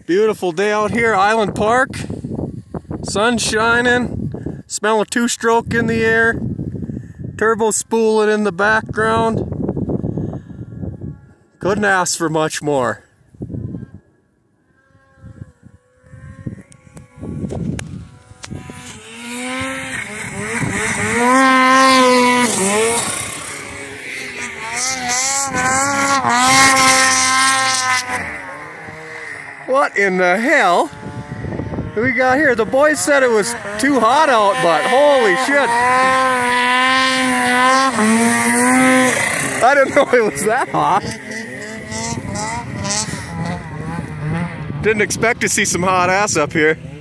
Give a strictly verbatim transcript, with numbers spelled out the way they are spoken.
Beautiful day out here, Island Park. Sun shining, smell of two-stroke in the air, turbo spooling in the background. Couldn't ask for much more. What in the hell do we got here? The boys said it was too hot out, but holy shit. I didn't know it was that hot. Didn't expect to see some hot ass up here.